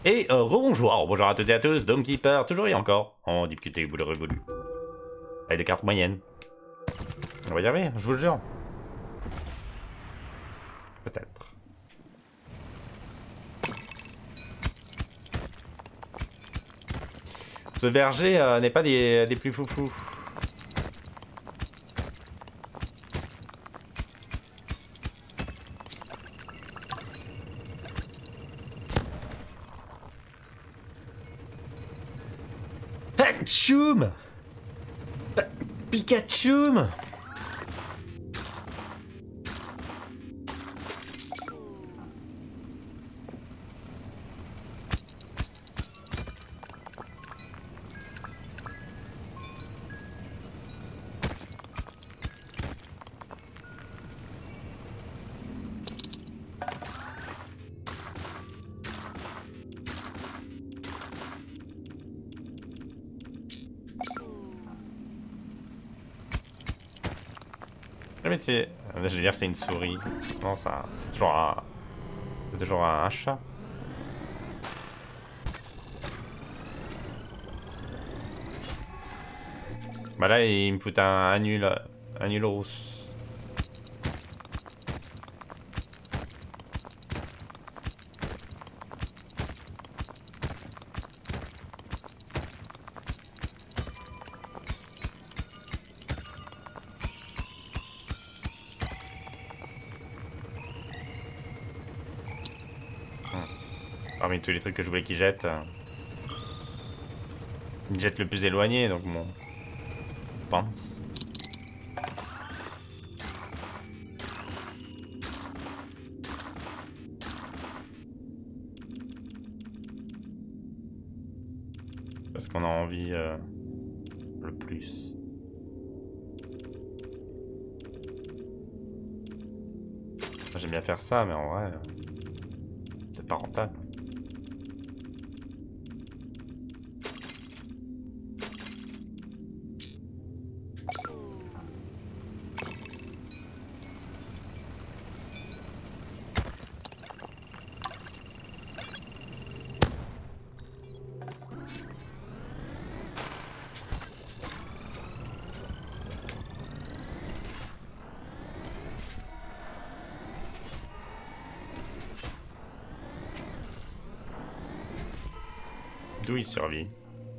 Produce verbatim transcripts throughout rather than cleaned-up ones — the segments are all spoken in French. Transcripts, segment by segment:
Et euh, rebonjour, bonjour à toutes et à tous, Dome Keeper, toujours et encore, en difficulté vous l'aurez voulu. Avec des cartes moyennes. On va y arriver, je vous le jure. Peut-être. Ce berger euh, n'est pas des, des plus foufous. Choum! Pikachu! Mais c'est... Je veux dire c'est une souris. Non, ça... C'est toujours un... C'est toujours un chat. Bah là, il me fout un annul... Un nulos. Parmi tous les trucs que je voulais qu'il jette, euh, il jette le plus éloigné, donc bon, je pense. Parce qu'on a envie euh, le plus. J'aime bien faire ça, mais en vrai, euh, c'est pas rentable. D'où il survit.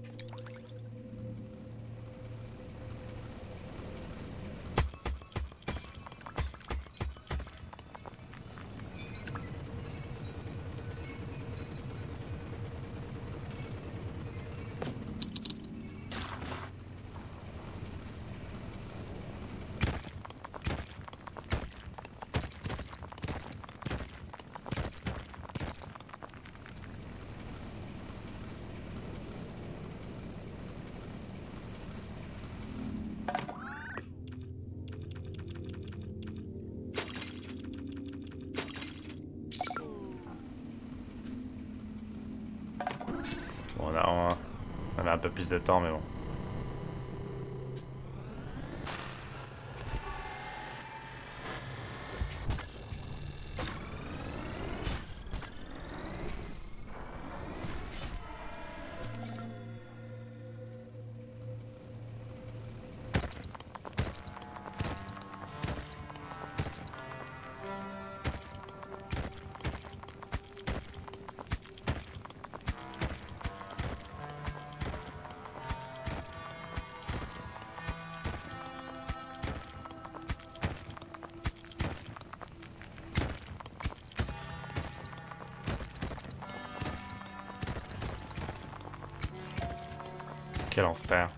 Bon, on a, on a un peu plus de temps, mais bon. Quel enfer.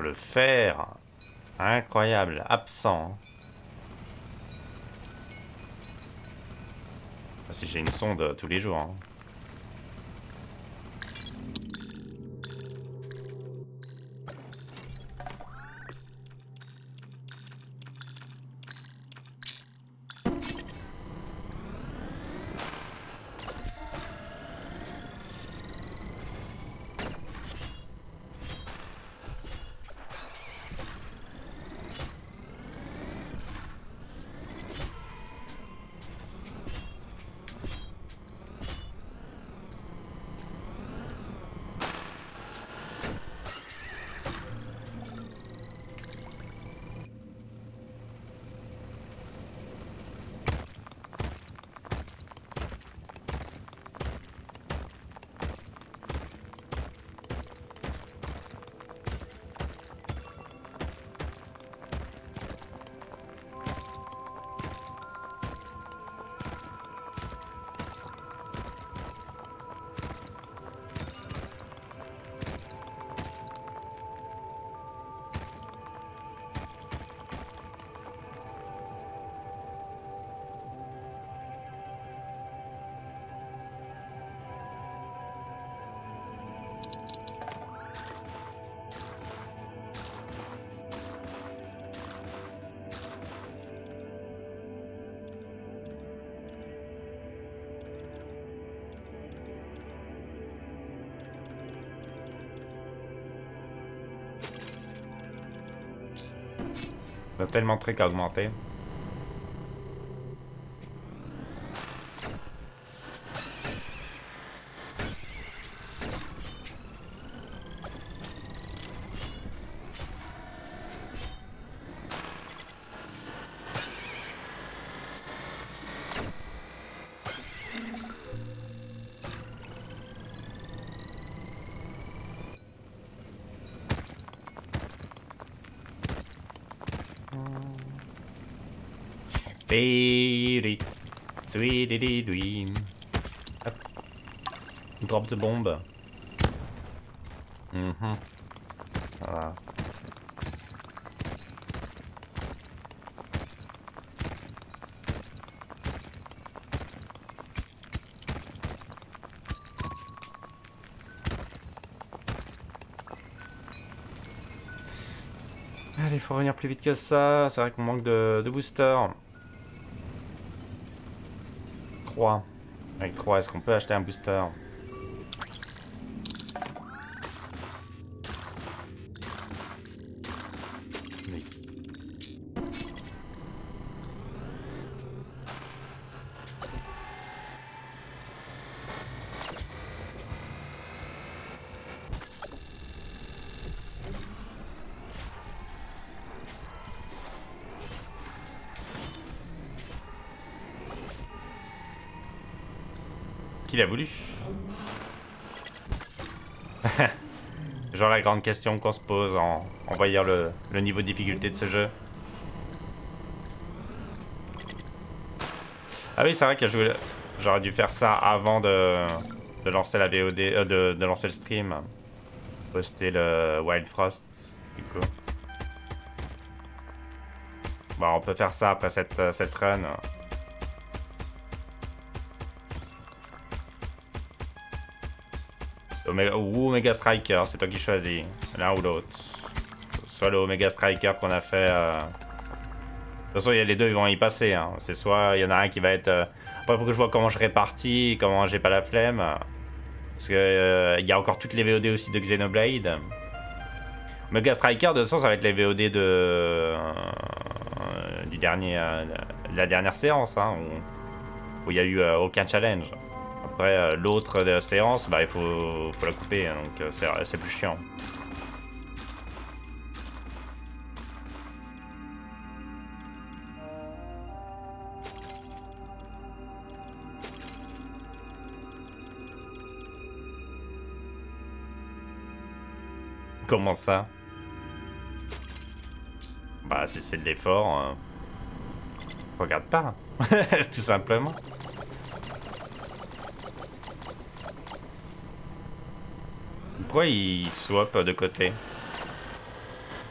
le fer. Incroyable, absent. Si j'ai une sonde tous les jours. Hein. Il y a tellement de trucs à augmenter. Beady, sweetie dween. Drop the bomb. Mhm. Mm voilà. Allez, il faut revenir plus vite que ça. C'est vrai qu'on manque de, de booster. trois. Avec trois, est-ce qu'on peut acheter un booster? Oui. Qu'il a voulu. Genre la grande question qu'on se pose en, en voyant le, le niveau de difficulté de ce jeu. Ah oui, c'est vrai que j'aurais dû faire ça avant de, de lancer la V O D, euh, de, de lancer le stream. Poster le Wild Frost, du coup. Bon, on peut faire ça après cette, cette run. Omega, ou Omega Striker, c'est toi qui choisis, l'un ou l'autre. Soit le Omega Striker qu'on a fait. Euh... De toute façon, y a les deux, ils vont y passer. Hein. C'est soit il y en a un qui va être. Euh... Après, il faut que je vois comment je répartis, comment j'ai pas la flemme. Parce que euh, y a encore toutes les V O D aussi de Xenoblade. Omega Striker, de toute façon, ça va être les V O D de euh... du dernier, euh... de la dernière séance, hein, où il y a eu euh, aucun challenge. Après, euh, l'autre euh, séance, bah, il faut, faut la couper, hein, donc euh, c'est plus chiant. Comment ça? Bah, si c'est de l'effort, euh... regarde pas, tout simplement. Pourquoi il swap de côté?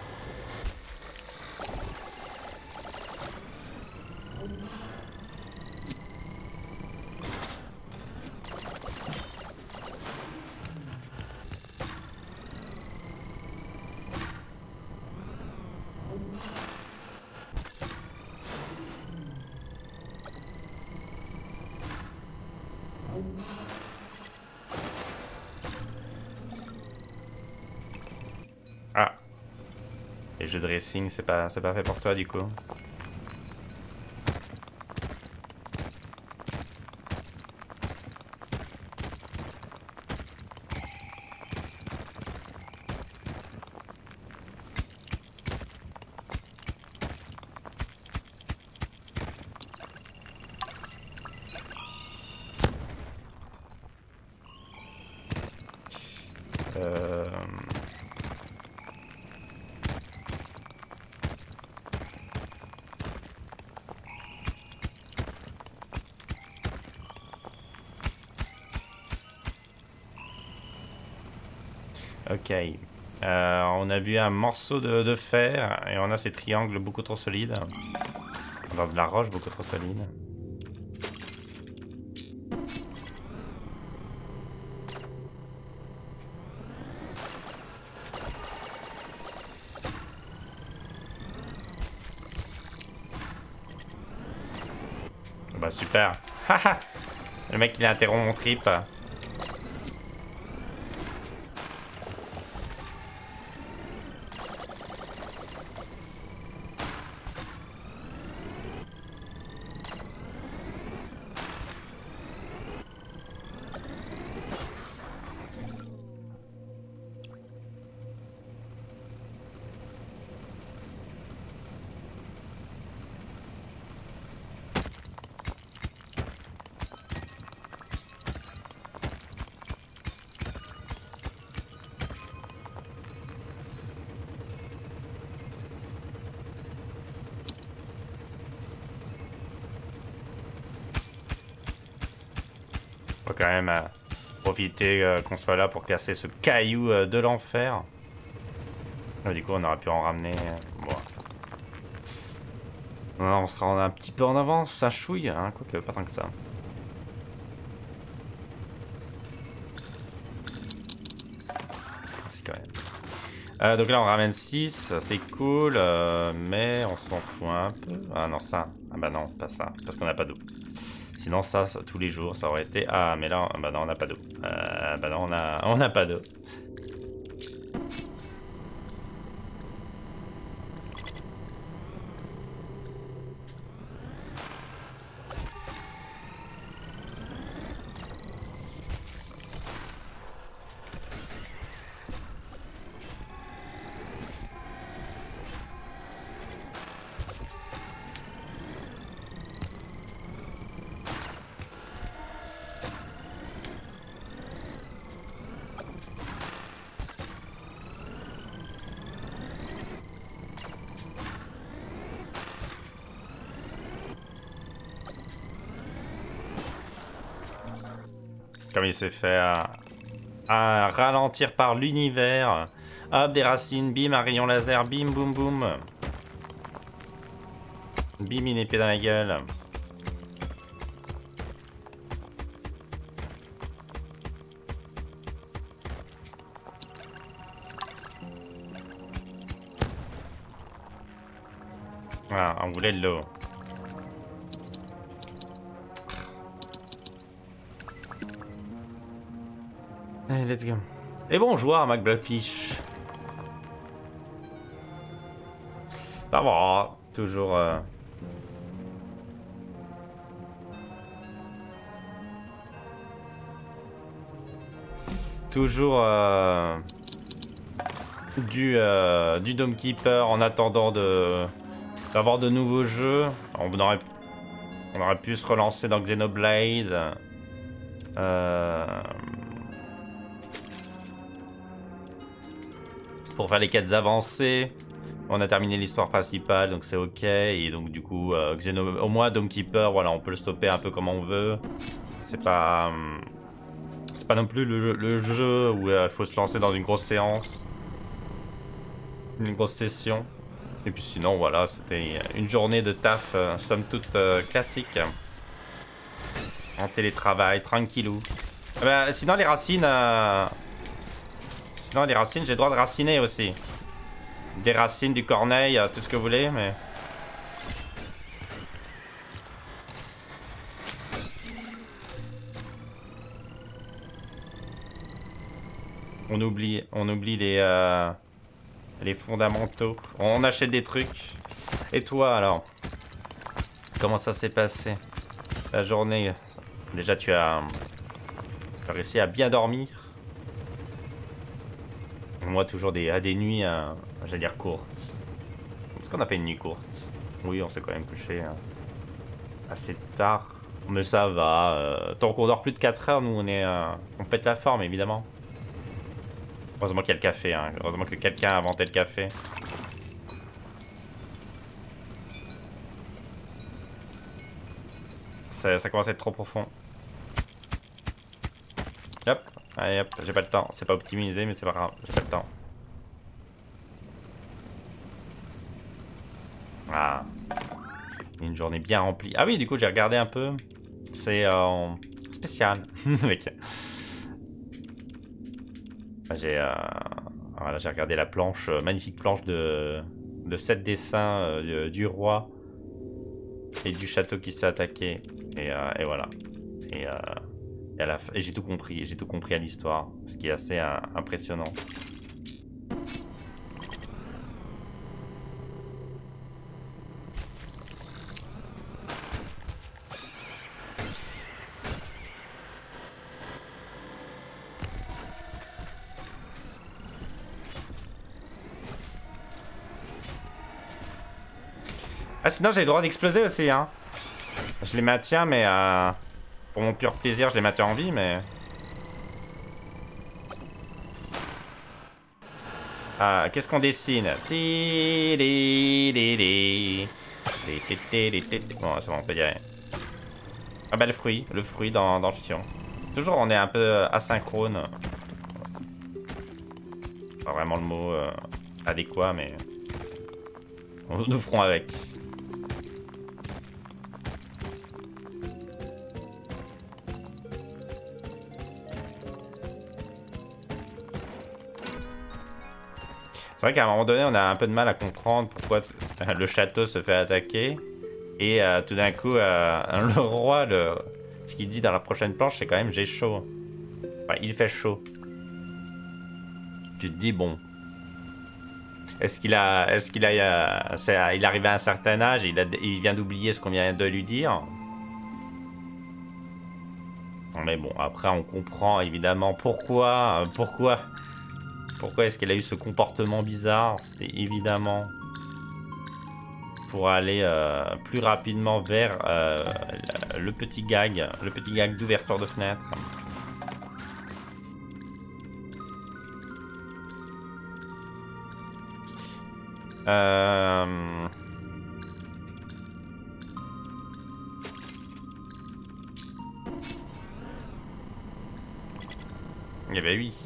Ah. Les jeux de racing, c'est pas, c'est pas fait pour toi du coup. Euh... Ok. Euh, on a vu un morceau de, de fer et on a ces triangles beaucoup trop solides. Dans de la roche beaucoup trop solide. Bah super. Haha. Le mec il a interrompu mon trip. Faut quand même euh, profiter euh, qu'on soit là pour casser ce caillou euh, de l'enfer. Ah, du coup, on aurait pu en ramener. Euh, bon. Non, on sera un petit peu en avance, ça chouille, hein, quoique pas tant que ça. Si, quand même. Euh, donc là, on ramène six, c'est cool, euh, mais on s'en fout un peu. Ah non, ça. Ah bah non, pas ça, parce qu'on n'a pas d'eau. Sinon ça, ça, tous les jours, ça aurait été... Ah, mais là, bah non, on n'a pas d'eau. Euh, bah non, on a, on n'a pas d'eau. Comme il s'est fait à, à ralentir par l'univers. Hop, des racines, bim, un rayon laser, bim, boum, boum. Bim, une épée dans la gueule. Voilà, on voulait de l'eau. Allez, let's go. Et bonjour, McBlackfish. Ça va, toujours... Euh... Toujours... Euh... Du, euh... du Dome Keeper en attendant de... d'avoir de nouveaux jeux. On aurait... On aurait pu se relancer dans Xenoblade. Euh... Pour faire les quêtes avancées. On a terminé l'histoire principale, donc c'est ok. Et donc du coup, euh, Xeno... au moins Dome Keeper, voilà, on peut le stopper un peu comme on veut. C'est pas... Euh... C'est pas non plus le, le jeu où il euh, faut se lancer dans une grosse séance. Une grosse session. Et puis sinon, voilà, c'était une journée de taf, euh, somme toute euh, classique. En télétravail, tranquillou. Ah bah, sinon, les racines... Euh... Sinon, les racines, j'ai le droit de raciner aussi. Des racines, du corneille, tout ce que vous voulez, mais... On oublie, on oublie les, euh, les fondamentaux. On achète des trucs. Et toi alors? Comment ça s'est passé? La journée. Déjà tu as, tu as réussi à bien dormir. Moi toujours des, à des nuits, euh, j'allais dire courtes. Est-ce qu'on a fait une nuit courte? Oui, on s'est quand même couché euh, assez tard. Mais ça va. Euh, tant qu'on dort plus de quatre heures, nous on est, euh, on pète la forme évidemment. Heureusement qu'il y a le café, hein. Heureusement que quelqu'un a inventé le café. Ça, ça commence à être trop profond. Hop, allez hop, j'ai pas le temps. C'est pas optimisé, mais c'est pas grave, j'ai pas le temps. Ah, une journée bien remplie. Ah oui, du coup, j'ai regardé un peu. C'est euh, spécial. Mec. J'ai euh, voilà, j'ai regardé la planche, euh, magnifique planche de, de sept dessins euh, du roi et du château qui s'est attaqué. Et, euh, et voilà. Et, euh, et, à la fin- et j'ai tout compris. J'ai tout compris à l'histoire. Ce qui est assez euh, impressionnant. Ah, sinon j'ai le droit d'exploser aussi, hein. Je les maintiens, mais euh, pour mon pur plaisir, je les maintiens en vie, mais... Ah, qu'est-ce qu'on dessine? Bon, c'est bon, on peut y aller. Ah bah le fruit, le fruit dans, dans le fion. Toujours on est un peu asynchrone. Pas vraiment le mot euh, adéquat, mais... nous ferons avec. C'est vrai qu'à un moment donné, on a un peu de mal à comprendre pourquoi le château se fait attaquer. Et euh, tout d'un coup, euh, le roi, le... ce qu'il dit dans la prochaine planche, c'est quand même j'ai chaud. Enfin, il fait chaud. Tu te dis, bon. Est-ce qu'il a. Est-ce qu'il a. Euh, est, il est arrivé à un certain âge et il, a, il vient d'oublier ce qu'on vient de lui dire. Mais bon, après, on comprend évidemment pourquoi. Pourquoi. Pourquoi est-ce qu'elle a eu ce comportement bizarre? C'était évidemment pour aller euh, plus rapidement vers euh, le petit gag, le petit gag d'ouverture de fenêtre. Euh... Eh ben oui.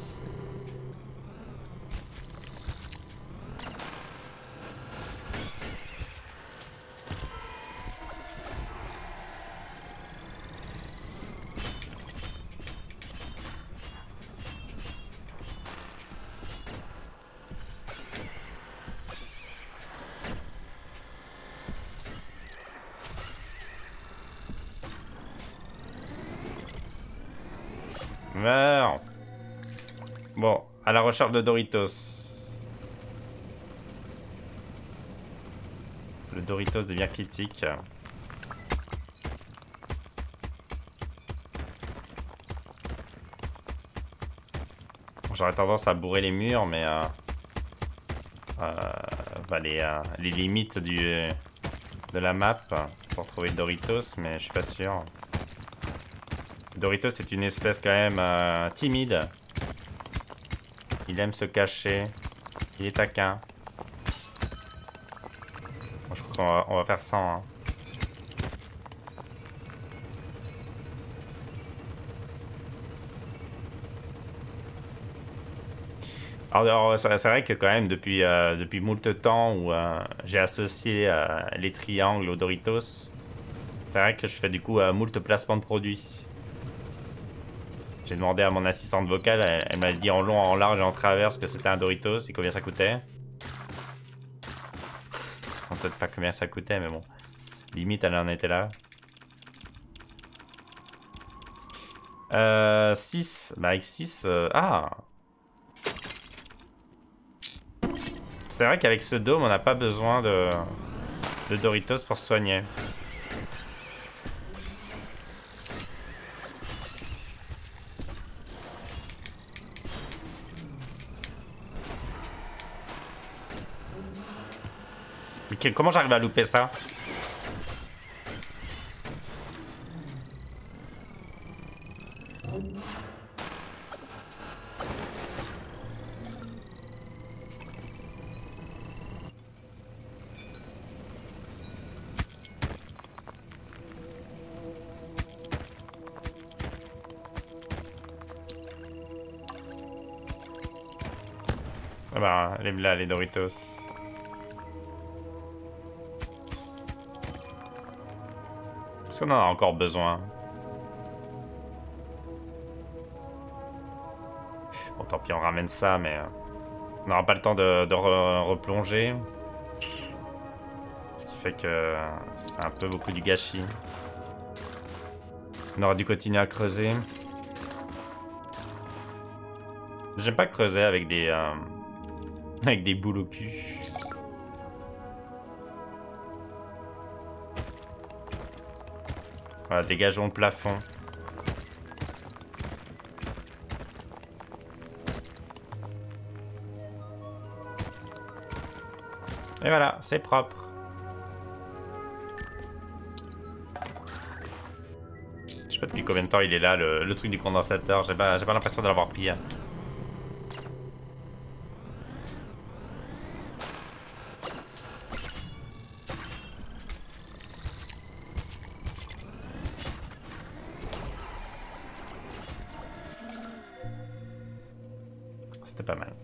Meurs. Bon, à la recherche de Doritos. Le Doritos devient critique. J'aurais tendance à bourrer les murs, mais euh, euh, bah les, euh, les limites du, de la map pour trouver le Doritos, mais je suis pas sûr. Doritos est une espèce quand même euh, timide. Il aime se cacher. Il est taquin. Bon, je crois qu'on va, on va faire cent. Hein. Alors, c'est vrai que quand même depuis, euh, depuis moult temps où euh, j'ai associé euh, les triangles aux Doritos, c'est vrai que je fais du coup euh, moult placements de produits. J'ai demandé à mon assistante vocale, elle, elle m'a dit en long, en large et en travers ce que c'était un Doritos et combien ça coûtait. Peut-être pas combien ça coûtait, mais bon. Limite, elle en était là. Euh, six. Bah, avec six. Euh, ah! C'est vrai qu'avec ce dôme, on n'a pas besoin de... de Doritos pour se soigner. Mais que- comment j'arrive à louper ça? Ah bah, elle est là, les Doritos. Est-ce qu'on en a encore besoin? Bon, tant pis, on ramène ça, mais... euh, on n'aura pas le temps de, de re- replonger. Ce qui fait que euh, c'est un peu beaucoup du gâchis. On aurait dû continuer à creuser. J'aime pas creuser avec des... euh, avec des boules au cul. Voilà, dégageons le plafond. Et voilà, c'est propre. Je sais pas depuis combien de temps il est là, le, le truc du condensateur. J'ai pas, j'ai pas l'impression de l'avoir pris. C'était pas mal.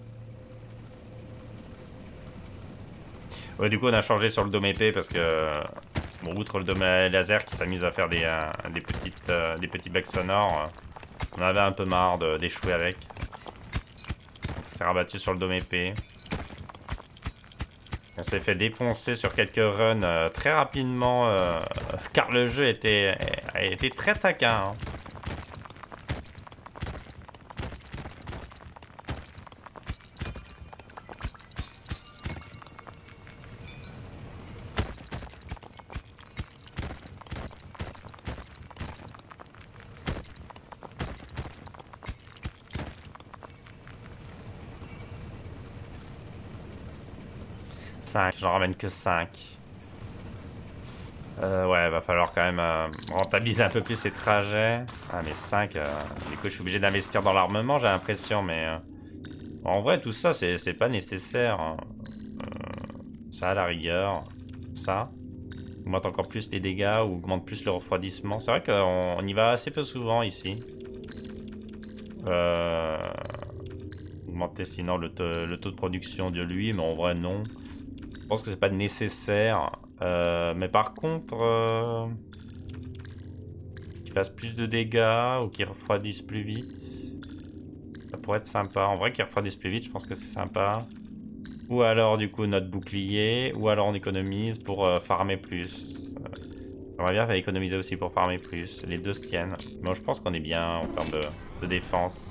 Ouais, du coup, on a changé sur le dôme épée parce que... Bon, outre le dôme laser qui s'amuse à faire des, euh, des, petites, euh, des petits becs sonores, euh, on avait un peu marre d'échouer avec. On s'est rabattu sur le dôme épée. On s'est fait défoncer sur quelques runs euh, très rapidement euh, car le jeu était, a été très taquin. Hein. cinq, j'en ramène que cinq. Euh, ouais, va falloir quand même euh, rentabiliser un peu plus ces trajets. Ah, mais cinq, euh, du coup, je suis obligé d'investir dans l'armement, j'ai l'impression, mais... Euh, en vrai, tout ça, c'est pas nécessaire. Hein. Euh, ça, à la rigueur. Ça. Augmente encore plus les dégâts ou augmente plus le refroidissement. C'est vrai qu'on on y va assez peu souvent, ici. Euh... Augmenter sinon le, le taux de production de lui, mais en vrai, non. Je pense que c'est pas nécessaire. Euh, mais par contre, euh, qu'il fasse plus de dégâts ou qu'il refroidisse plus vite, ça pourrait être sympa. En vrai, qu'il refroidisse plus vite, je pense que c'est sympa. Ou alors, du coup, notre bouclier, ou alors on économise pour euh, farmer plus. Euh, J'aimerais bien économiser aussi pour farmer plus. Les deux se tiennent. Moi, je pense qu'on est bien en termes de, de défense.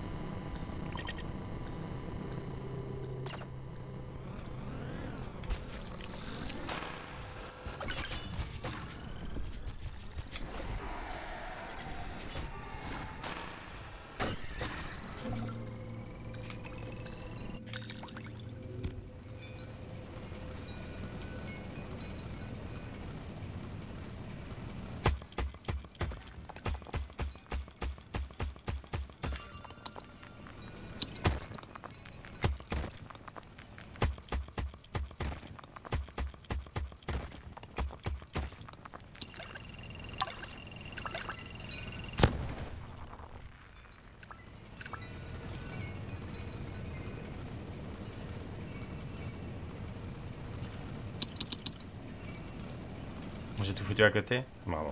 J'ai tout foutu à côté? Bravo.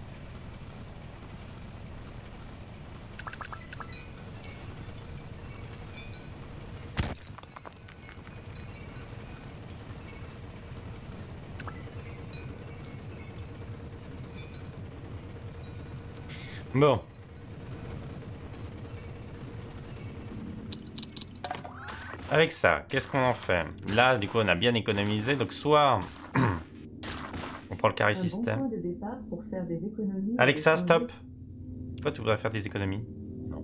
Bon. Avec ça, qu'est-ce qu'on en fait? Là, du coup, on a bien économisé. Donc, soit on prend le carré système. Bon point de départ pour faire des économies. Alexa, stop. Toi, tu voudrais faire des économies? Non.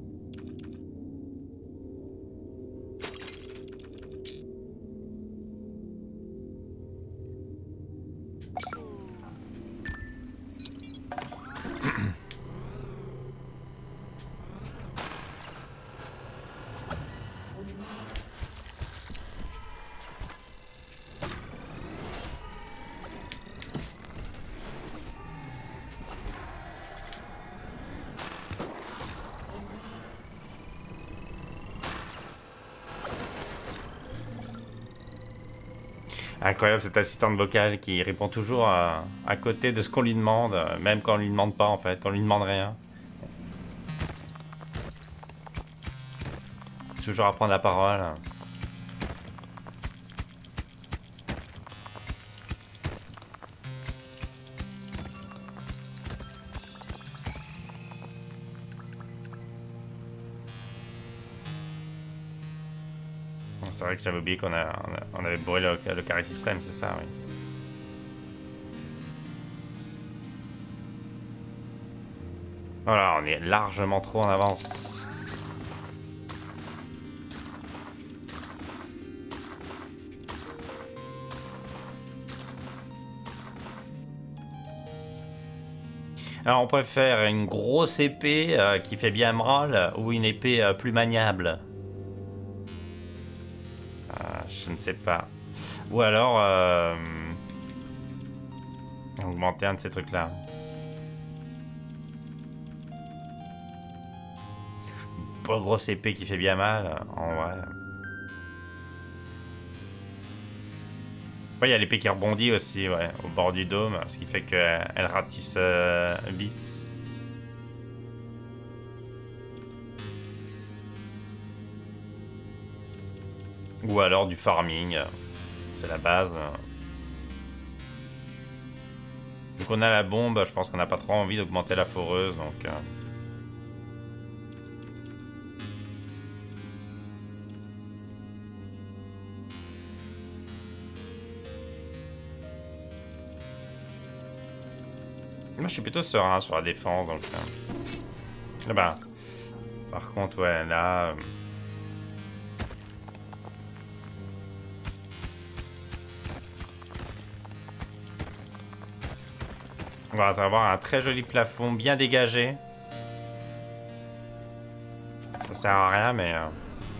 Incroyable cette assistante vocale qui répond toujours à, à côté de ce qu'on lui demande, même quand on lui demande pas en fait, quand on lui demande rien. Toujours à prendre la parole. C'est vrai que j'avais oublié qu'on a, on a- on avait bourré le, le carré système, c'est ça, oui. Voilà, on est largement trop en avance. Alors on pourrait faire une grosse épée euh, qui fait bien mal ou une épée euh, plus maniable. Euh, je ne sais pas. Ou alors euh, augmenter un de ces trucs là. Pas grosse épée qui fait bien mal en vrai. Il y a l'épée qui rebondit aussi, ouais, au bord du dôme, ce qui fait qu'elle elle ratisse euh, vite. Ou alors du farming, c'est la base. Donc on a la bombe, je pense qu'on n'a pas trop envie d'augmenter la foreuse, donc... Euh... Moi je suis plutôt serein sur la défense, donc... Euh... Ah bah... Par contre, ouais, là... Euh... On va avoir un très joli plafond bien dégagé. Ça sert à rien, mais... Euh...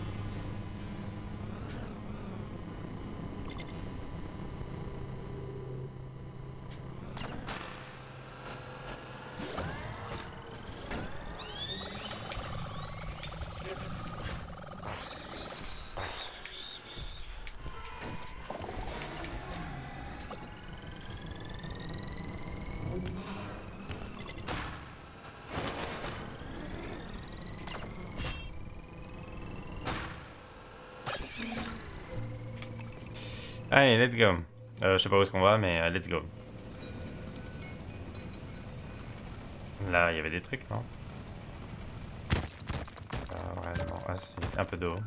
Allez, let's go. Euh, je sais pas où est-ce qu'on va, mais euh, let's go. Là, il y avait des trucs, non? Ah, vraiment. Ah, si. Un peu d'eau.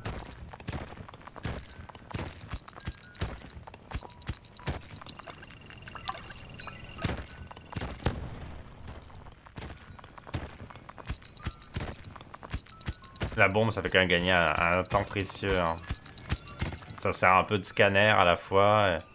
La bombe, ça fait quand même gagner un, un temps précieux. Hein. Ça sert un peu de scanner à la fois. Et...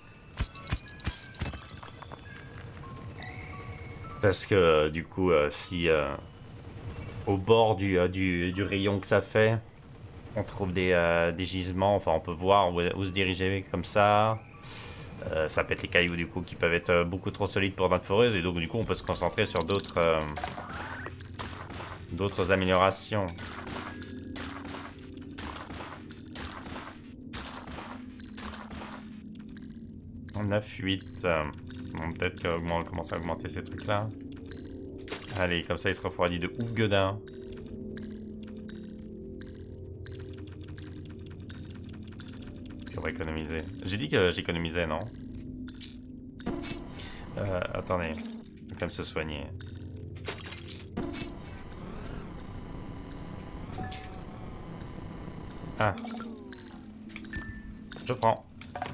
Parce que euh, du coup, euh, si euh, au bord du, euh, du, du rayon que ça fait, on trouve des, euh, des gisements, enfin on peut voir où, où se diriger comme ça. Euh, ça peut être les cailloux du coup qui peuvent être euh, beaucoup trop solides pour notre foreuse et donc du coup on peut se concentrer sur d'autres euh, d'autres améliorations. neuf, huit. Euh, bon, peut-être qu'on va commencer à augmenter ces trucs là. Allez, comme ça il se refroidit de ouf gueudin. Puis on va économiser. J'ai dit que j'économisais, non? Euh, attendez. On va quand même se soigner. Ah. Je prends.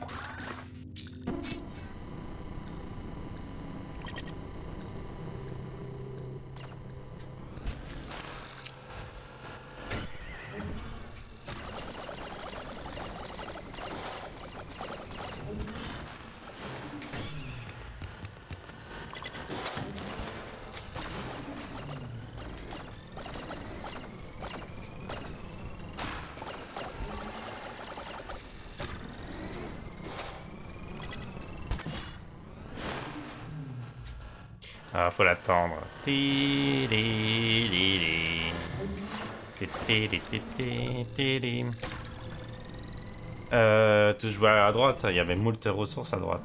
Ah, faut l'attendre. Euh, tous jouer à droite, il y avait moult ressources à droite.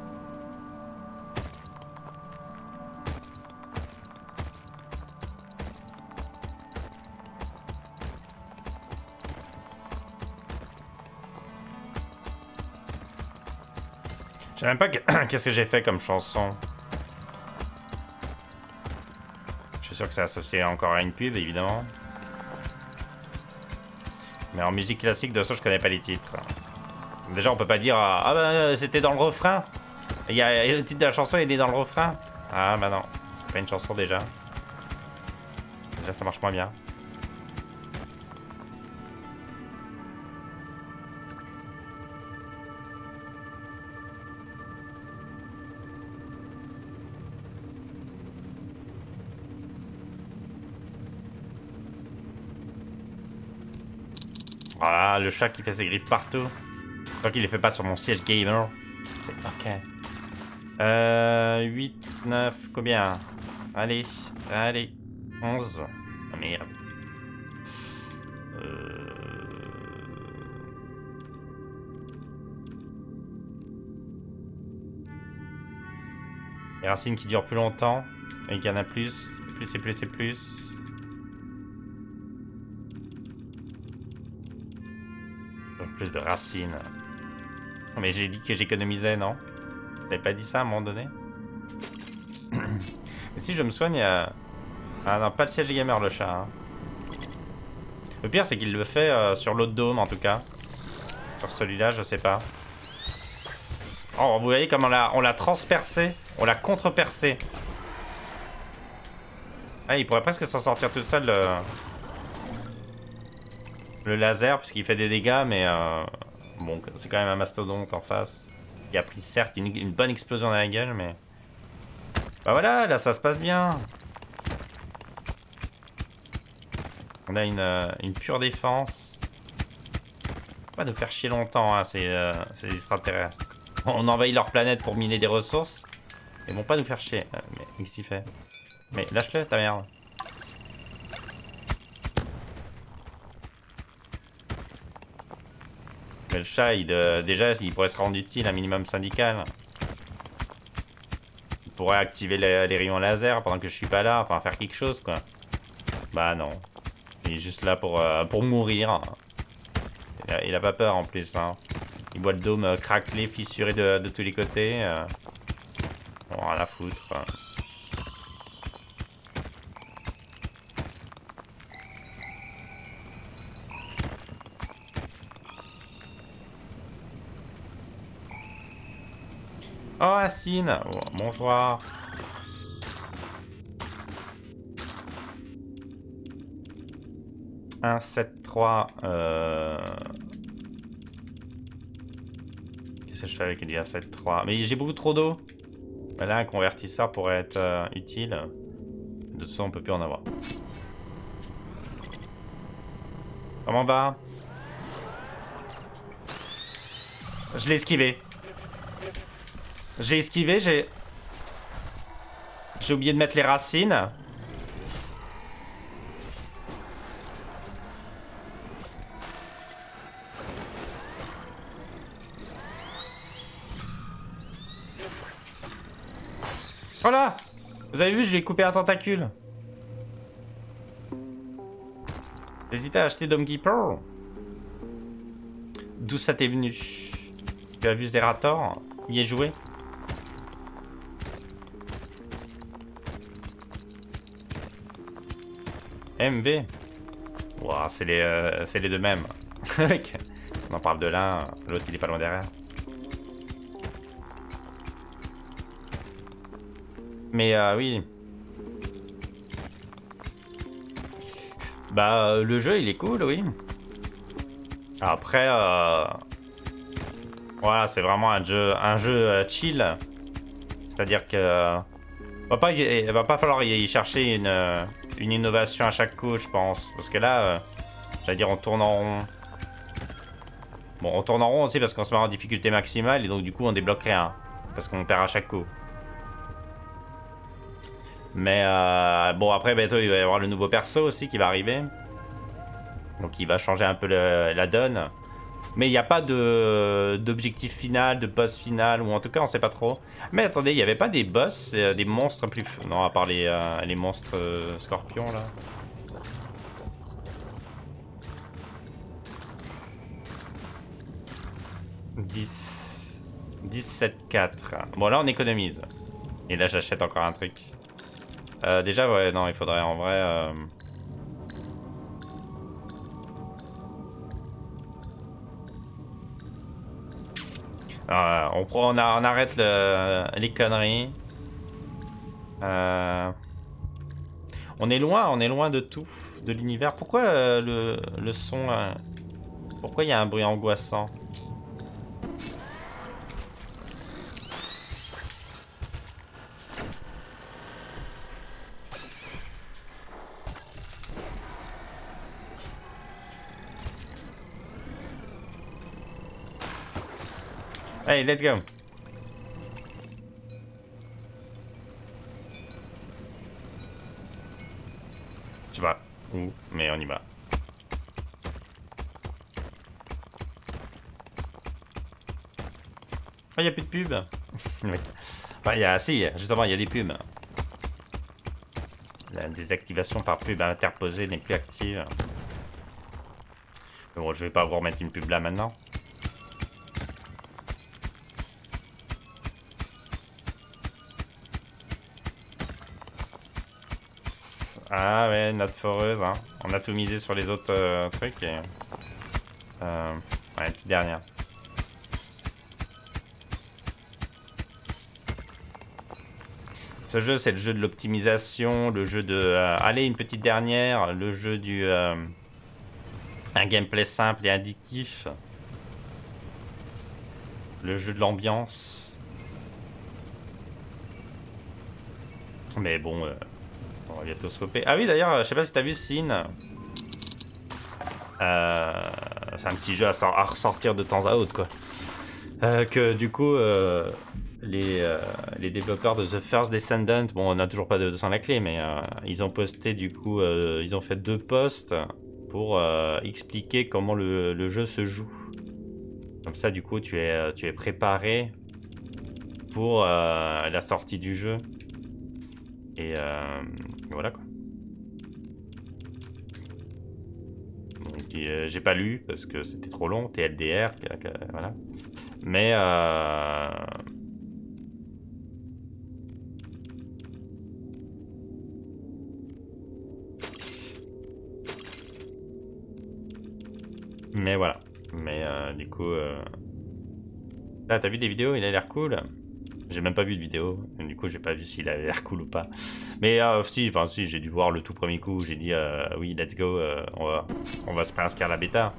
Je sais même pas qu'est-ce que j'ai fait comme chanson. Je suis sûr que c'est associé encore à une pub, évidemment. Mais en musique classique, de ça, je connais pas les titres. Déjà, on peut pas dire ah bah c'était dans le refrain. Il y a le titre de la chanson, il est dans le refrain. Ah bah non, c'est pas une chanson déjà. Déjà, ça marche moins bien. Voilà, le chat qui fait ses griffes partout. Tant qu'il les fait pas sur mon siège gamer. C'est ok. Euh, huit, neuf, combien? Allez, allez. onze. Oh merde. Euh... Les racines qui durent plus longtemps. Et qu'il y en a plus. Plus et plus et plus. Plus de racines. Mais j'ai dit que j'économisais, non? T'avais pas dit ça à un moment donné? Mais si je me soigne... Euh... Ah non, pas le siège gamer, le chat. Hein. Le pire, c'est qu'il le fait euh, sur l'autre dôme, en tout cas. Sur celui-là, je sais pas. Oh, vous voyez comme on l'a on l'a transpercé. On l'a contrepercé. Ah, il pourrait presque s'en sortir tout seul, le... Le laser, puisqu'il fait des dégâts, mais euh, bon, c'est quand même un mastodonte en face. Il a pris certes une, une bonne explosion dans la gueule, mais... Bah voilà, là ça se passe bien. On a une, euh, une pure défense. Pas de faire chier longtemps, hein, c'est euh, ces extraterrestres. On envahit leur planète pour miner des ressources. Ils vont pas nous faire chier. Euh, mais qu'est-ce qu'il fait? Mais lâche-le, ta merde. Mais le chat, il, euh, déjà, il pourrait se rendre utile, un minimum syndical. Il pourrait activer les, les rayons laser pendant que je suis pas là, enfin faire quelque chose, quoi. Bah non. Il est juste là pour, euh, pour mourir. Il a, il a pas peur en plus, hein. Il voit le dôme euh, craquelé, fissuré de, de tous les côtés. Euh... Bon, rien à foutre. Quoi. Oh, Assine, oh, bonsoir. un, sept, trois. Euh... Qu'est-ce que je fais avec un sept, trois? Mais j'ai beaucoup trop d'eau. Là, un convertisseur pourrait être euh, utile. De toute façon, on peut plus en avoir. Comment va? Je l'ai esquivé. J'ai esquivé, j'ai... J'ai oublié de mettre les racines. Voilà! Vous avez vu, je lui ai coupé un tentacule. J'hésitais à acheter Dome Keeper. D'où ça t'est venu? Tu as vu Zerator? Y est joué? M V. Wow, c'est les, euh, c'est les deux mêmes. avec, On en parle de l'un, l'autre il est pas loin derrière. Mais euh, oui. Bah euh, le jeu il est cool, oui. Après, euh... voilà, c'est vraiment un jeu, un jeu euh, chill. C'est-à-dire que euh, va pas, il va pas falloir y chercher une, euh, une innovation à chaque coup, je pense. Parce que là, euh, j'allais dire, on tourne en rond. Bon, on tourne en rond aussi parce qu'on se met en difficulté maximale et donc du coup on débloque rien. Parce qu'on perd à chaque coup. Mais euh, bon, après bientôt il va y avoir le nouveau perso aussi qui va arriver. Donc il va changer un peu le, la donne. Mais il n'y a pas d'objectif final, de boss final, ou en tout cas on sait pas trop. Mais attendez, il n'y avait pas des boss, euh, des monstres plus... Non, à part les, euh, les monstres euh, scorpions là. dix, dix, sept, quatre. Bon là on économise. Et là j'achète encore un truc. Euh, déjà ouais, non, il faudrait en vrai... Euh... Euh, on, on, a, on arrête le, les conneries. Euh, on est loin, on est loin de tout, de l'univers. Pourquoi euh, le, le son... Euh, pourquoi il y a un bruit angoissant? Allez, let's go. Je sais pas où, mais on y va. Ah, il n'y a plus de pub. Enfin, il y a, si, justement, il y a des pubs. La désactivation par pub interposée n'est plus active. Mais bon, je vais pas vous remettre une pub là maintenant. Ah ouais, notre foreuse, hein. On a tout misé sur les autres euh, trucs et... Euh, ouais, petite dernière. Ce jeu, c'est le jeu de l'optimisation, le jeu de... Euh, allez, une petite dernière, le jeu du... Euh, un gameplay simple et addictif. Le jeu de l'ambiance. Mais bon... Euh, on va bientôt swapper. Ah oui, d'ailleurs, je sais pas si t'as vu Sin. Euh, c'est un petit jeu à, sor à ressortir de temps à autre, quoi. Euh, que du coup, euh, les, euh, les développeurs de The First Descendant, bon, on n'a toujours pas de sans la clé, mais euh, ils ont posté, du coup, euh, ils ont fait deux posts pour euh, expliquer comment le, le jeu se joue. Comme ça, du coup, tu es, tu es préparé pour euh, la sortie du jeu. Et euh, voilà quoi. Donc euh, j'ai pas lu parce que c'était trop long, T L D R, voilà. Mais euh... mais voilà. Mais euh, du coup, euh... là t'as vu des vidéos, il a l'air cool. J'ai même pas vu de vidéo, du coup j'ai pas vu s'il avait l'air cool ou pas. Mais euh, si, enfin si, j'ai dû voir le tout premier coup, j'ai dit euh, oui, let's go, euh, on va, on va se préinscrire à la bêta.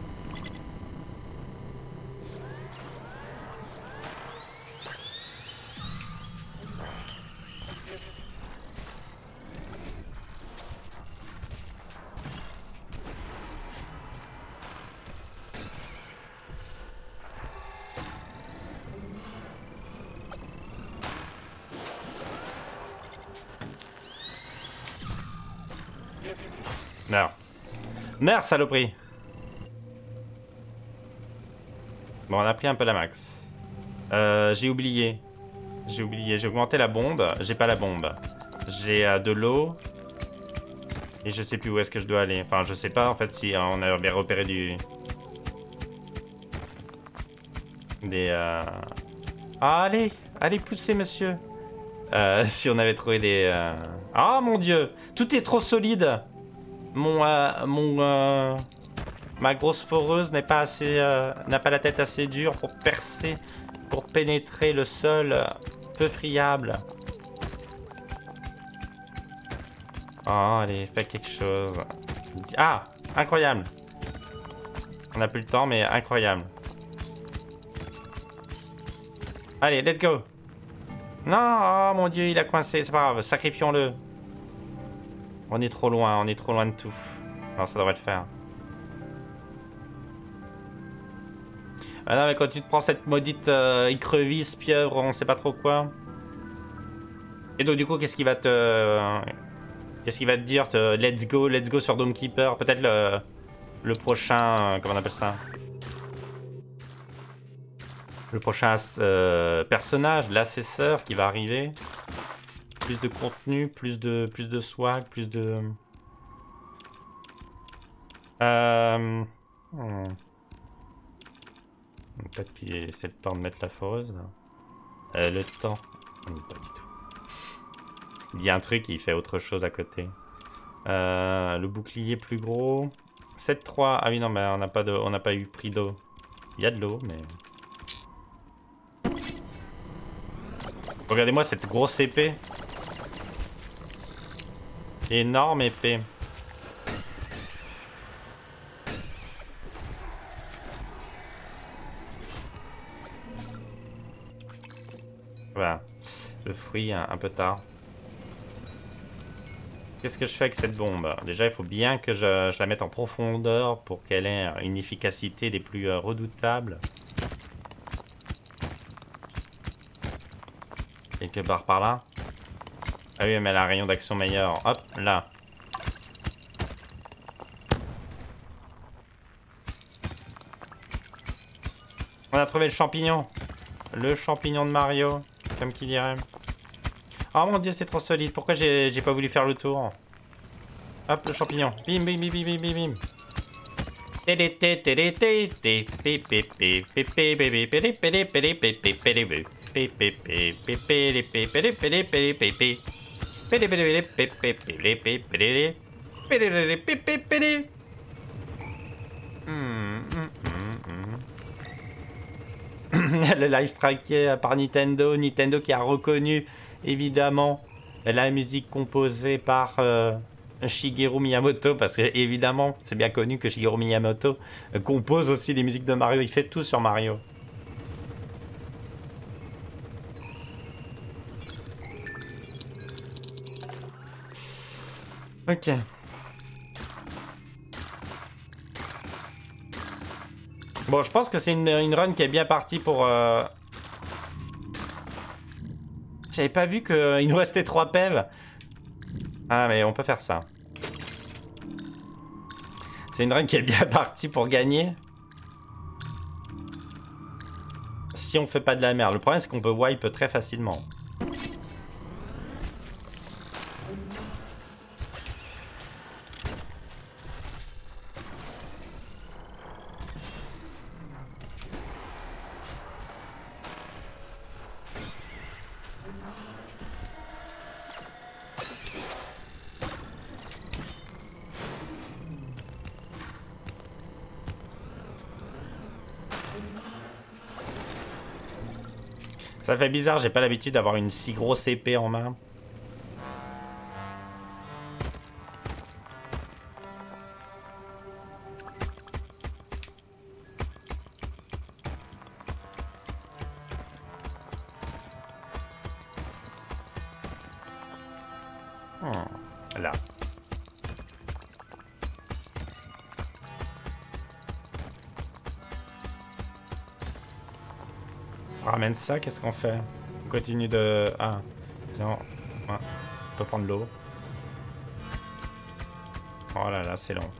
Meurs. Meurs, saloperie. Bon, on a pris un peu la max. Euh, j'ai oublié. J'ai oublié. J'ai augmenté la bombe. J'ai pas la bombe. J'ai euh, de l'eau. Et je sais plus où est-ce que je dois aller. Enfin, je sais pas en fait si on a bien repéré du... Des... Euh... Ah, allez. Allez, poussez, monsieur. Euh, si on avait trouvé des... Euh... Ah, mon Dieu. Tout est trop solide. Mon... Euh, mon... Euh... Ma grosse foreuse n'est pas assez, euh, n'a pas la tête assez dure pour percer, pour pénétrer le sol euh, peu friable. Oh, allez, fais quelque chose. Ah, incroyable. On n'a plus le temps, mais incroyable. Allez, let's go. Non, oh mon dieu, il a coincé, c'est pas grave, sacrifions-le. On est trop loin, on est trop loin de tout. Non, ça devrait le faire. Ah non, mais quand tu te prends cette maudite euh, écrevisse, pieuvre, on sait pas trop quoi. Et donc du coup, qu'est-ce qui va te... Euh, qu'est-ce qui va te dire te, let's go, let's go sur Dome Keeper. Peut-être le, le prochain... Euh, comment on appelle ça? Le prochain euh, personnage, l'assesseur qui va arriver. Plus de contenu, plus de, plus de swag, plus de... Euh... Hmm. Peut-être qu'il c'est le temps de mettre la foreuse là. Euh, le temps. Pas du tout. Il dit un truc et il fait autre chose à côté. Euh, le bouclier plus gros. sept trois. Ah oui non mais on n'a pas de, on n'a pas eu pris d'eau. Il y a de l'eau mais. Regardez-moi cette grosse épée. Énorme épée. Voilà. Le fruit un, un peu tard. Qu'est-ce que je fais avec cette bombe? Déjà, il faut bien que je, je la mette en profondeur pour qu'elle ait une efficacité des plus euh, redoutables. Quelque part par là. Ah oui, mais elle a un rayon d'action meilleur. Hop, là. On a trouvé le champignon. Le champignon de Mario, comme qui dirait. Oh mon dieu, c'est trop solide. Pourquoi j'ai pas voulu faire le tour? Hop, le champignon. Bim, bim, bim, bim, bim, bim. Le live striké par Nintendo. Nintendo qui a reconnu évidemment la musique composée par euh, Shigeru Miyamoto, parce que évidemment c'est bien connu que Shigeru Miyamoto euh, compose aussi les musiques de Mario, il fait tout sur Mario. Ok. Bon, je pense que c'est une, une run qui est bien partie pour... Euh... J'avais pas vu qu'il nous restait trois pèves. Ah, mais on peut faire ça. C'est une run qui est bien partie pour gagner. Si on fait pas de la merde. Le problème, c'est qu'on peut wipe très facilement. Ça fait bizarre, j'ai pas l'habitude d'avoir une si grosse épée en main. Hmm, là. On ramène ça, qu'est-ce qu'on fait? On continue de... Ah, tiens, ouais. On peut prendre l'eau. Oh là là, c'est long.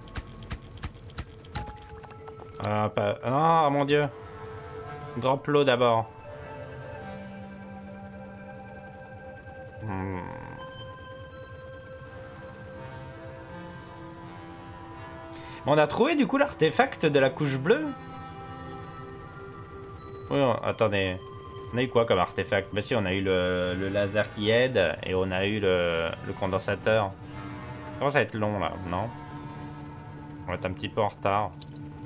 Ah, pas... Non, mon dieu. Drop l'eau d'abord. Hmm. On a trouvé du coup l'artefact de la couche bleue. Oui, on... attendez. On a eu quoi comme artefact? Bah si, on a eu le, le laser qui aide et on a eu le, le condensateur. Ça commence à être long là, non? On va être un petit peu en retard.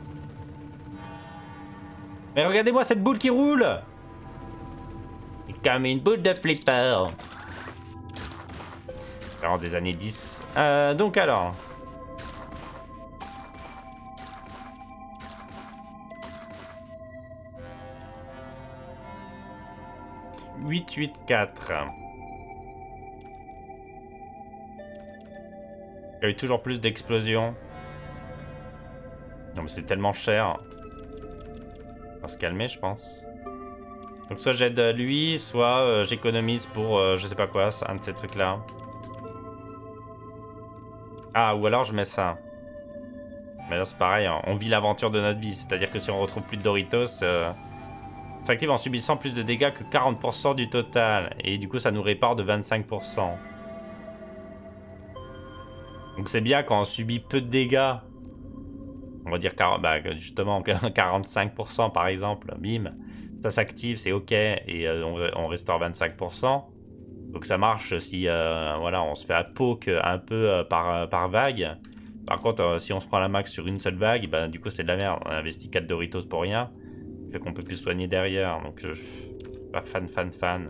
Mais regardez-moi cette boule qui roule. Comme une boule de flipper. Alors des années dix. Euh, donc alors. huit huit quatre. Il y a eu toujours plus d'explosions. Non mais c'est tellement cher. On va se calmer je pense. Donc soit j'aide lui, soit euh, j'économise pour euh, je sais pas quoi, un de ces trucs là. Ah ou alors je mets ça. Mais là c'est pareil, hein. On vit l'aventure de notre vie. C'est à dire que si on retrouve plus de Doritos, euh, s'active en subissant plus de dégâts que quarante pour cent du total. Et du coup ça nous répare de vingt-cinq pour cent. Donc c'est bien quand on subit peu de dégâts. On va dire bah, justement quarante-cinq pour cent par exemple. Bim. Ça s'active, c'est ok. Et euh, on, on restaure vingt-cinq pour cent. Donc ça marche si euh, voilà, on se fait à poke un peu euh, par, par vague. Par contre, euh, si on se prend la max sur une seule vague, bah, du coup c'est de la merde. On a investi quatre Doritos pour rien. Fait qu'on peut plus soigner derrière. Donc euh, pas fan fan fan.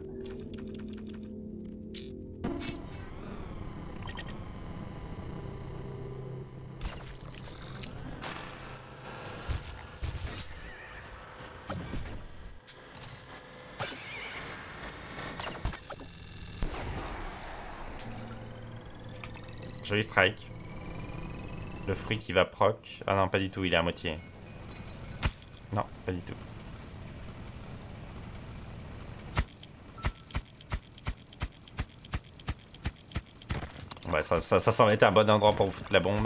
Joli strike. Le fruit qui va proc. Ah non, pas du tout, il est à moitié. Non, pas du tout. Ouais, ça, ça, ça semble être un bon endroit pour vous foutre la bombe.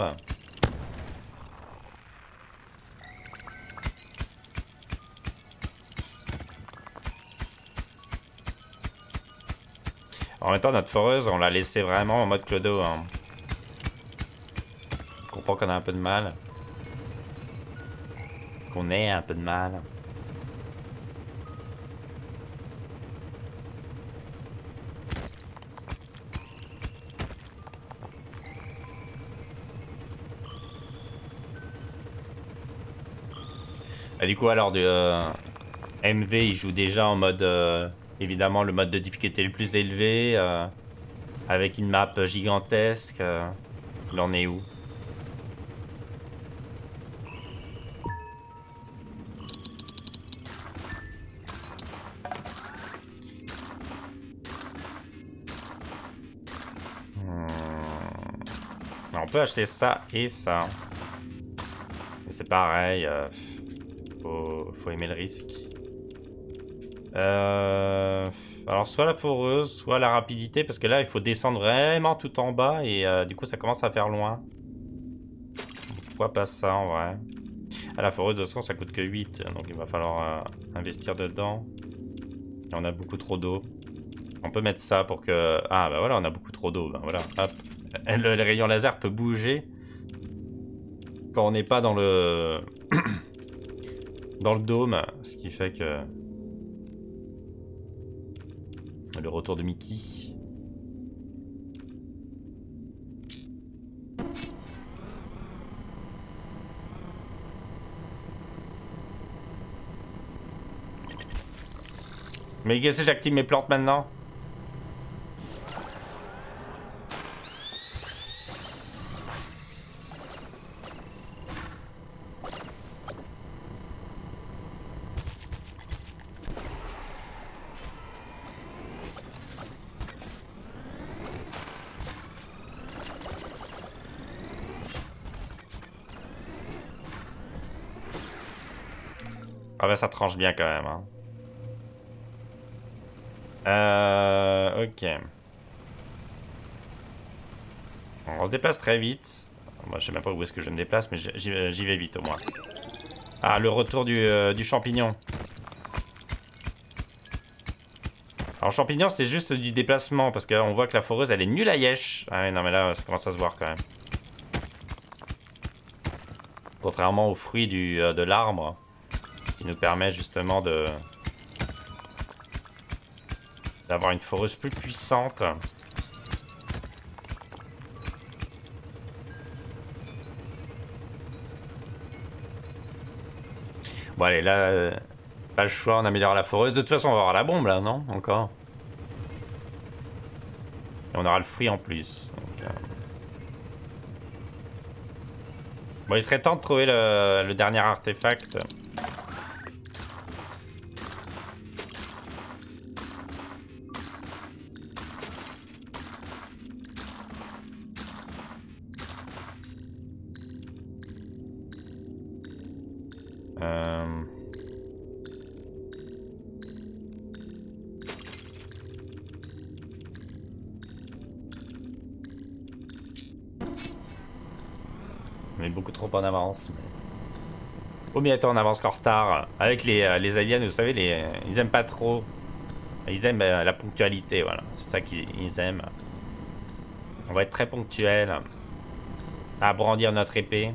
En même temps, notre foreuse, on l'a laissée vraiment en mode clodo. Hein. Je comprends qu'on a un peu de mal. Qu'on ait un peu de mal. Et du coup, alors, de, euh, M V, il joue déjà en mode... Euh, évidemment, le mode de difficulté le plus élevé. Euh, avec une map gigantesque. Euh, il en est où? On peut acheter ça et ça. Mais c'est pareil. Euh, faut, faut aimer le risque. Euh, alors soit la foreuse, soit la rapidité. Parce que là, il faut descendre vraiment tout en bas. Et euh, du coup, ça commence à faire loin. Pourquoi pas ça en vrai? À la foreuse, de toute façon, ça coûte que huit. Donc il va falloir euh, investir dedans. Et on a beaucoup trop d'eau. On peut mettre ça pour que... Ah bah voilà, on a beaucoup trop d'eau. Ben voilà, hop. Le, le rayon laser peut bouger quand on n'est pas dans le dans le dôme, ce qui fait que le retour de Mickey. Mais qu'est-ce que j'active mes plantes maintenant? Ah bah ça tranche bien quand même. Hein. Euh... Ok. On se déplace très vite. Moi je sais même pas où est-ce que je me déplace, mais j'y vais vite au moins. Ah, le retour du, euh, du champignon. Alors champignon c'est juste du déplacement, parce qu'on voit que la foreuse elle est nulle à yesh. Ah ouais, non mais là ça commence à se voir quand même. Contrairement aux fruits du, euh, de l'arbre. Qui nous permet justement de d'avoir une foreuse plus puissante. Bon allez, là, pas le choix, on améliore la foreuse. De toute façon, on va avoir la bombe là, non? Encore. Et on aura le fruit en plus. Donc, euh... Bon, il serait temps de trouver le, le dernier artefact. Euh... On est beaucoup trop en avance. Mais... Oh mais attends, on avance qu'en retard. Avec les, les aliens, vous savez, les, ils aiment pas trop. Ils aiment euh, la ponctualité, voilà. C'est ça qu'ils aiment. On va être très ponctuel. À brandir notre épée.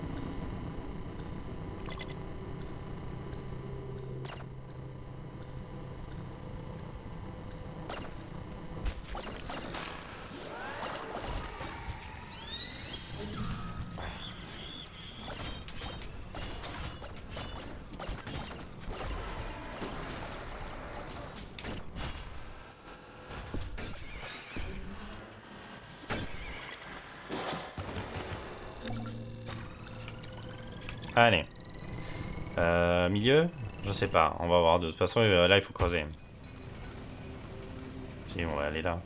Allez. Euh, milieu? Je sais pas, on va voir. De toute façon, euh, là, il faut creuser. Si, on va aller là.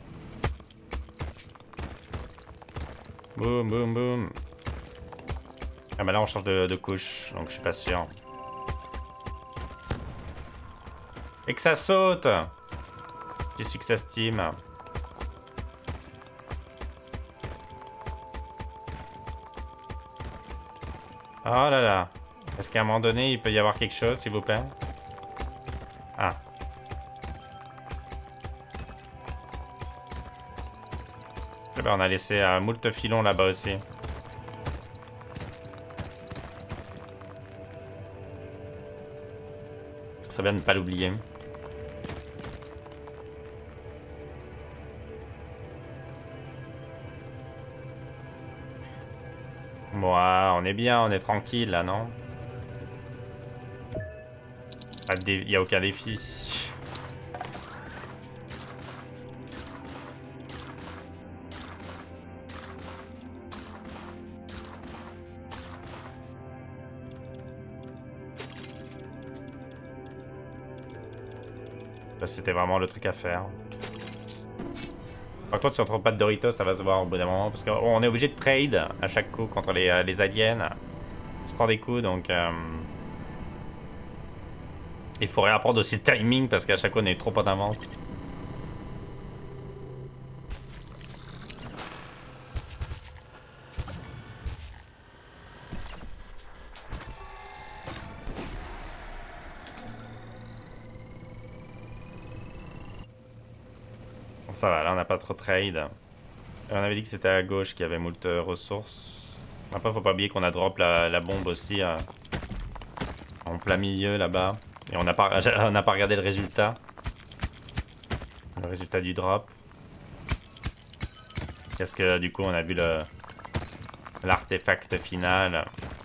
Boum, boum, boum. Ah bah là, on change de, de couche, donc je suis pas sûr. Et que ça saute! Petit succès Steam. Oh là là. Est-ce qu'à un moment donné, il peut y avoir quelque chose, s'il vous plaît? Ah. Eh ben, on a laissé un moult filon là-bas aussi. Ça bien de ne pas l'oublier. Bon, on est bien, on est tranquille là, non? Il n'y a aucun défi. C'était vraiment le truc à faire. Par contre, si on trouve pas de Doritos, ça va se voir au bout d'un moment. Parce qu'on est obligé de trade à chaque coup contre les, les aliens. On se prend des coups, donc... Euh... Il faut réapprendre aussi le timing, parce qu'à chaque fois, on est trop en avance. Ça va, là on n'a pas trop trade. On avait dit que c'était à gauche qu'il y avait moult ressources. Après faut pas oublier qu'on a drop la, la bombe aussi euh, en plein milieu là-bas. Et on n'a pas, on n'a pas regardé le résultat. Le résultat du drop. Qu'est-ce que du coup on a vu le l'artefact final.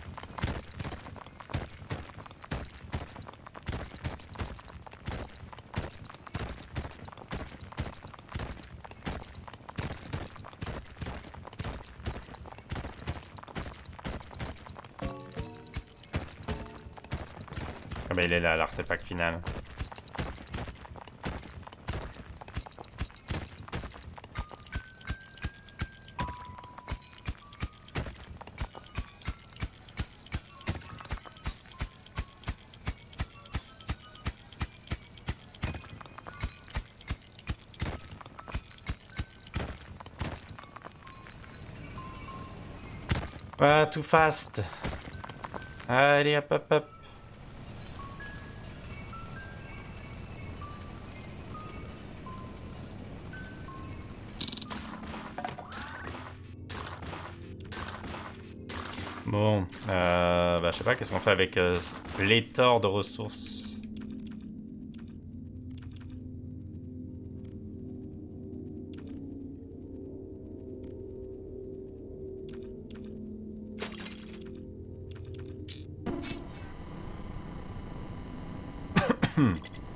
Ah bah il est là, l'artefact final. Ah, too fast. Allez, hop, hop, hop. Bon, euh, bah, je sais pas, qu'est-ce qu'on fait avec euh, pléthore de ressources? Hmm.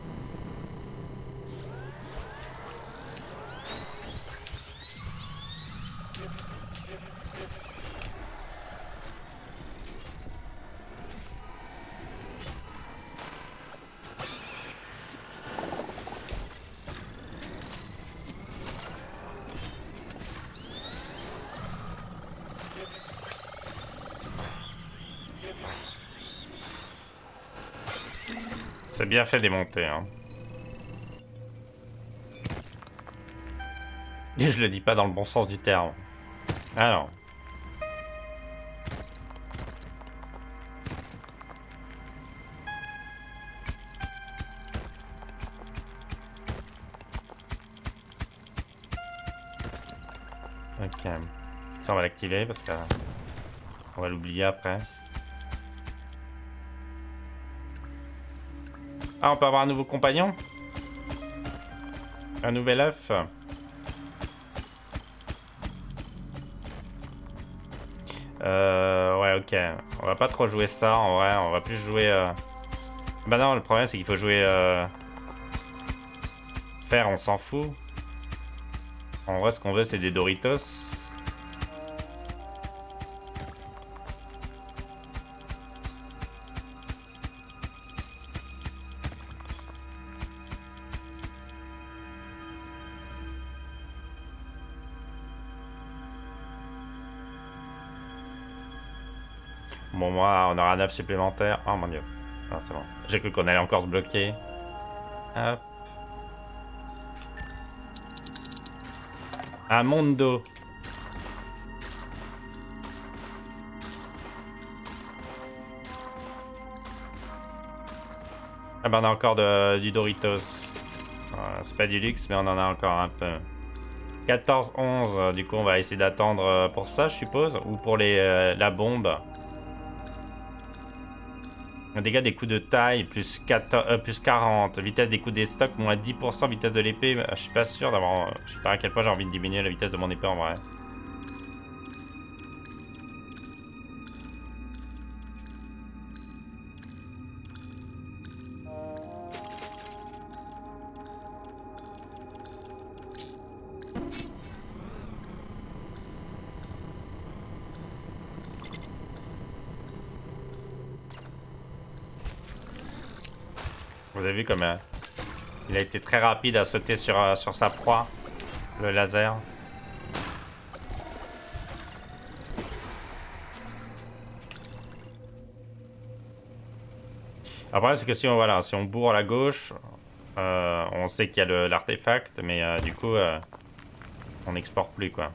C'est bien fait démonter, hein. Et je le dis pas dans le bon sens du terme. Alors. Ok. Ça, on va l'activer parce que on va l'oublier après. Ah, on peut avoir un nouveau compagnon? Un nouvel œuf? Euh... Ouais, ok. On va pas trop jouer ça, en vrai. On va plus jouer... Euh... Bah non, le problème, c'est qu'il faut jouer... Euh... Faire, on s'en fout. En vrai, ce qu'on veut, c'est des Doritos. Bon, moi, on aura un œuf supplémentaire. Oh mon dieu. Ah, c'est bon. J'ai cru qu'on allait encore se bloquer. Hop. Un Mondo. Ah bah on a encore de, du Doritos. Voilà, c'est pas du luxe, mais on en a encore un peu. quatorze onze, du coup on va essayer d'attendre pour ça, je suppose. Ou pour les, euh, la bombe. Dégâts des coups de taille, plus, quatorze, euh, plus quarante. Vitesse des coups des stocks, moins dix pour cent. Vitesse de l'épée, je suis pas sûr d'avoir... Je sais pas à quel point j'ai envie de diminuer la vitesse de mon épée en vrai. Vous avez vu comme euh, il a été très rapide à sauter sur, euh, sur sa proie, le laser. Après, c'est que si on, voilà, si on bourre à la gauche, euh, on sait qu'il y a l'artefact, mais euh, du coup, euh, on n'exporte plus quoi.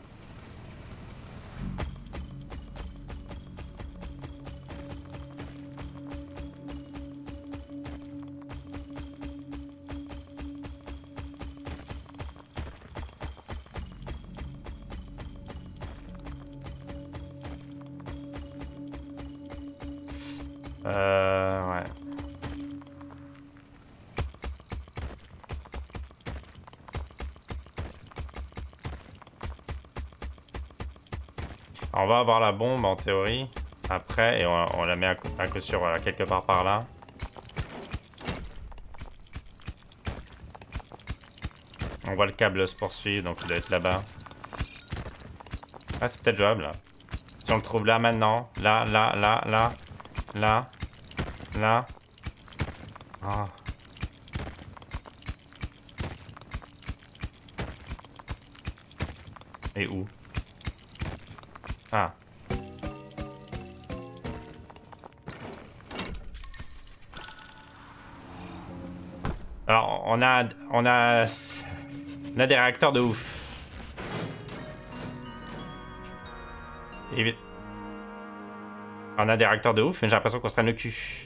Euh, ouais. On va avoir la bombe en théorie après et on, on la met à coup, à coup sûr voilà, quelque part par là. On voit le câble se poursuivre donc il doit être là-bas. Ah c'est peut-être jouable là. Si on le trouve là maintenant, là, là, là, là, là, là. Oh. Et où? Ah. Alors, on a, on a, on a des réacteurs de ouf. Et on a des réacteurs de ouf, mais j'ai l'impression qu'on se traîne le cul.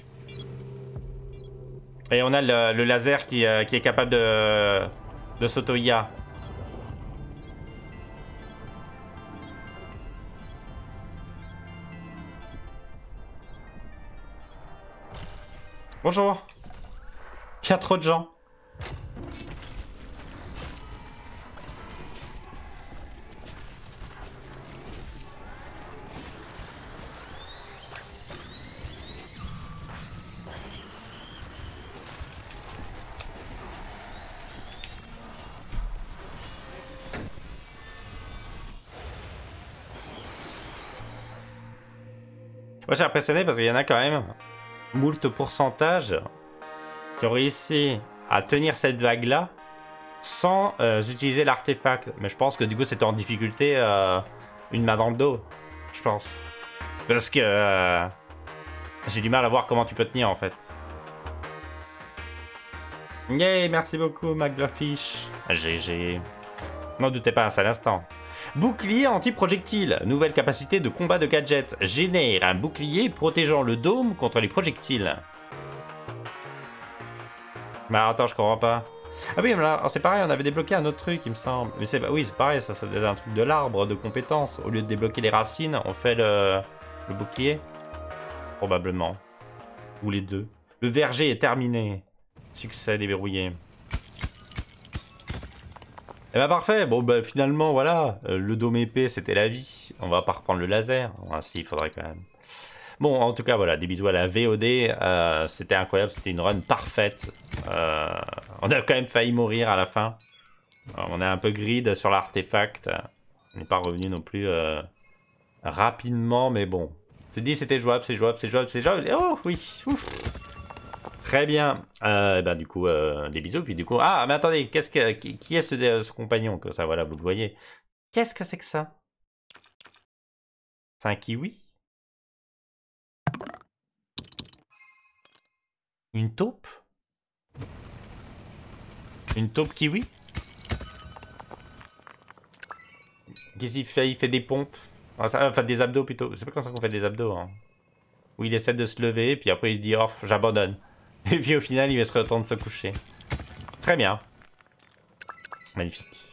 Et on a le, le laser qui, euh, qui est capable de, de s'auto-I A. Bonjour. Il y a trop de gens. Moi, je suis impressionné parce qu'il y en a quand même moult pourcentages qui ont réussi à tenir cette vague-là sans euh, utiliser l'artefact. Mais je pense que du coup, c'était en difficulté euh, une main dans le dos. Je pense. Parce que euh, j'ai du mal à voir comment tu peux tenir en fait. Yay, merci beaucoup, McGlofish. G G. N'en doutez pas un seul instant. Bouclier anti-projectile. Nouvelle capacité de combat de gadget. Génère un bouclier protégeant le dôme contre les projectiles. Bah attends, je comprends pas. Ah oui, mais là, c'est pareil, on avait débloqué un autre truc, il me semble. Mais c'est oui, c'est pareil, ça, ça doit être un truc de l'arbre de compétences. Au lieu de débloquer les racines, on fait le, le bouclier. Probablement. Ou les deux. Le verger est terminé. Succès déverrouillé. Eh ben parfait, bon bah finalement voilà, euh, le dôme épée c'était la vie. On va pas reprendre le laser. Ah si, il faudrait quand même. Bon, en tout cas, voilà, des bisous à la V O D. Euh, c'était incroyable, c'était une run parfaite. Euh, on a quand même failli mourir à la fin. Alors, on est un peu grid sur l'artefact. On n'est pas revenu non plus euh, rapidement, mais bon. C'est dit, c'était jouable, c'est jouable, c'est jouable, c'est jouable. Oh oui, ouf. Très bien. Euh, ben, du coup, euh, des bisous. Puis du coup, ah, mais attendez, qu'est-ce que, qui, qui est ce, ce compagnon? Que ça, voilà, vous le voyez. Qu'est-ce que c'est que ça? C'est un kiwi? Une taupe? Une taupe kiwi? Qu'est-ce qu'il fait? Il fait des pompes. Enfin, des abdos plutôt. C'est pas comme ça qu'on fait des abdos. Hein. Où il essaie de se lever, puis après il se dit, oh, j'abandonne. Et puis au final, il va se retourner de se coucher. Très bien. Magnifique.